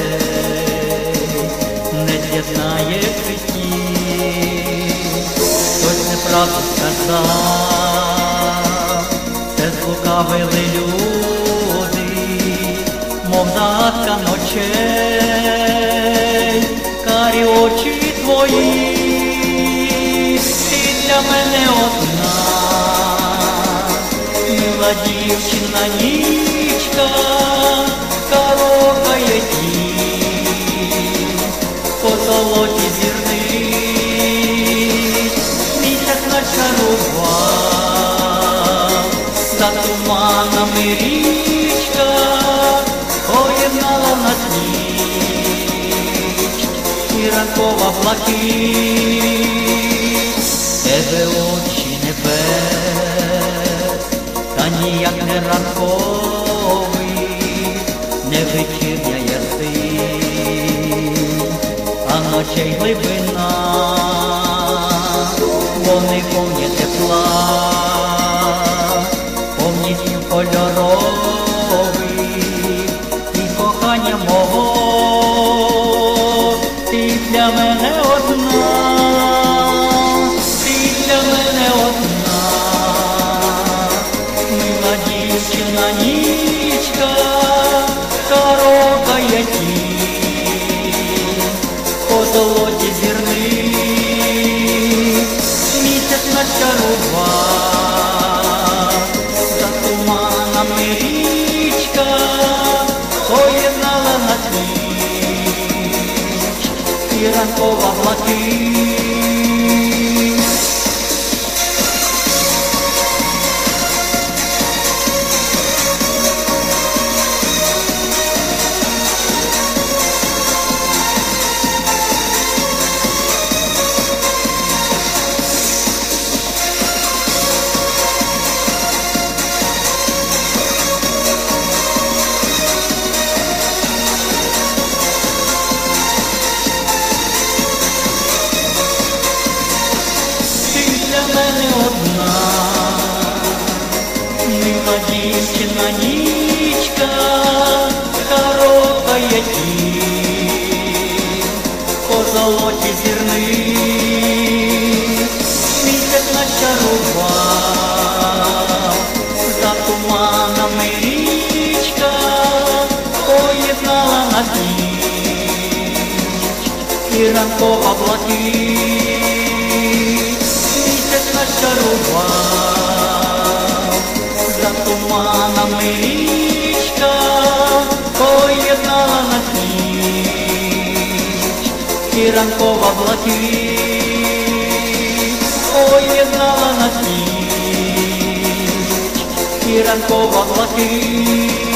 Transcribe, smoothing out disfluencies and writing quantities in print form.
не з'єднає в житті. Хтось неправду сказав, це злукавили люди, мов загадка ночей, карі очі твої, ти для мене одна, мила дівчина нічка, карокає тінь, по золоті зірниць, місяць начарував, за туманами річка поєднала нас ніч і ранкова блакить. Тебе очі небес, та ніяк не ранковий, не вечірня ясень, а ночей глибина, вони повні тепла, повністю кольоровий, і кохання мого, ти для мене одна, ти для мене одна, мила дівчина нічка, карокає тінь, по золоті зірниць, місяць начарував, за туманами річка поєднала нас ніч і ранкова блакить. Мила дівчина нічка, карокає тінь, по золоті зірниць, місяць начарував, за туманами річка поєднала нас ніч і ранкова блакить, місяць начарував, за туманами річка поєднала нас ніч і ранкова блакить, поєднала нас ніч і ранкова блакить.